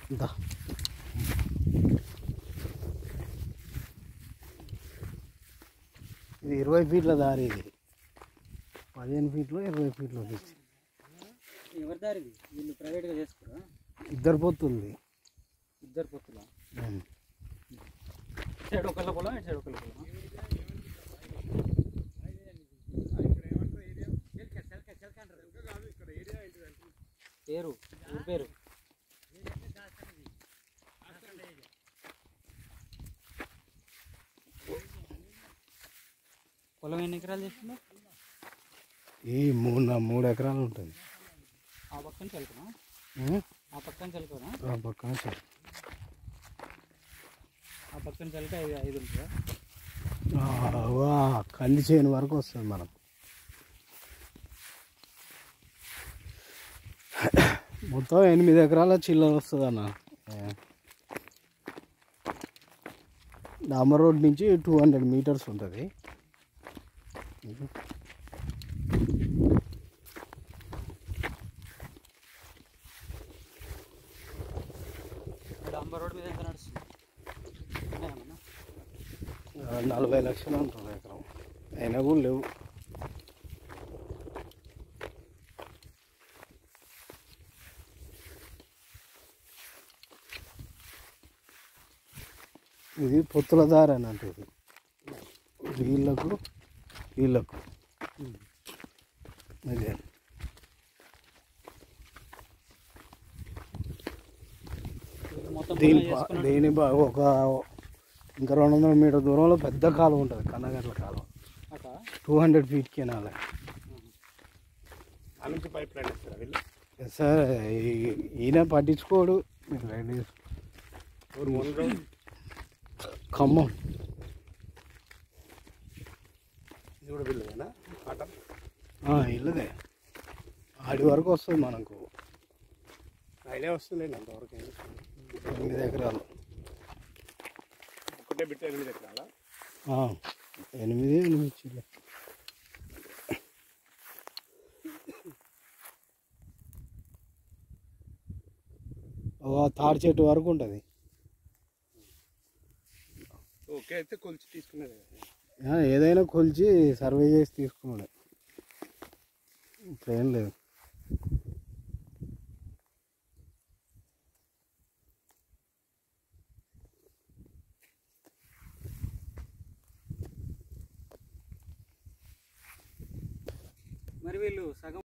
దా ఇది 20 ఫీట్ల దారి, ఇది 15 ఫీట్లు 20 ఫీట్లు తీసి. ఎవరి దారి వీళ్ళు ప్రైవేట్గా చేసుకోరా? ఇద్దరు పొత్తుంది. ఇద్దరు పొత్తులా? సైడ్ ఒకళ్ళ పొలం, ఇటు సైడ్ ఒకళ్ళ పొలం. పేరు ఊరి పేరు పొలం ఎన్ని ఎకరాలు చేస్తున్నా? ఈ 3 ఎకరాలు ఉంటుంది. ఆ పక్కన చల్లుకున్నా, ఆ పక్కన చల్లుకోనా? ఆ పక్కన సార్ ఆ పక్కన చల్లితే 5 ఉంటుందా? కంది చేయని వరకు వస్తుంది మనం. మొత్తం 8 ఎకరాల చిల్లర వస్తుంది అన్న. డామర్ రోడ్ నుంచి 200 మీటర్స్ ఉంటుంది. డాంబర్ రోడ్ మీద ఎంత నడుస్తుంది? 40 లక్షలు ఉంటుంది ఎకరం, అయినా కూడా లేవు. ఇది పొత్తుల దారి అని అంటే ఇది వీళ్ళకు అదే దీని ఒక ఇంకా 200 మీటర్ దూరంలో పెద్ద కాలువ ఉంటుంది, కన్నగట్ల కాలువ. 200 ఫీట్ కెనాల్. నుంచి పైప్ లైన్ ఇస్తారా వీళ్ళు? సార్ ఈయన పట్టించుకోడు. ఖమ్మం ఇది కూడా వీళ్ళదేనా ఆట? ఇల్లదే, ఆడి వరకు వస్తుంది మనకు. ఐడియా వస్తుందండి అంతవరకు. 8 ఎకరాలు ఒకటే బిట్ట 8 ఎకరాలా? 8 చిల్ల. తాడి చెట్టు వరకు ఉంటుంది. ఓకే, అయితే కొలిచి తీసుకునేది. ఏదైనా కొలిచి సర్వే చేసి తీసుకున్నాడు, ఇట్లా ఏం లేదు. మరి వీళ్ళు సగం